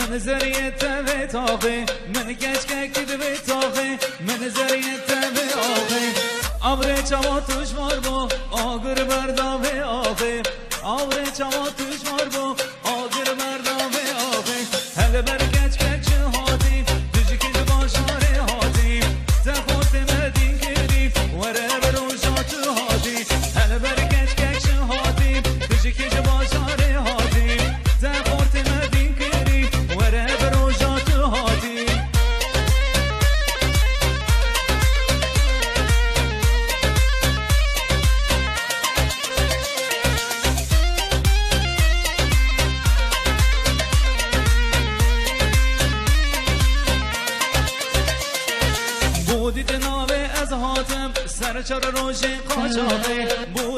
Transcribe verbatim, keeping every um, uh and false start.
من زریت و تاقه من کش ککید و تاقه من زریت و آقه آبر چما توش مار با آگر بردا و آقه آبر چما توش مار با آگر بردا و آقه هل بر کچ کچ هاتی دوشی که باشاره هاتی تخوت مدین کری وره بروشات هاتی هل بر کچ کچ هاتی دوشی که باشاره هاتی تخوت مدین کری وره بروشات هاتی بودی ناوه از هاتم سر چار روش قاچاقه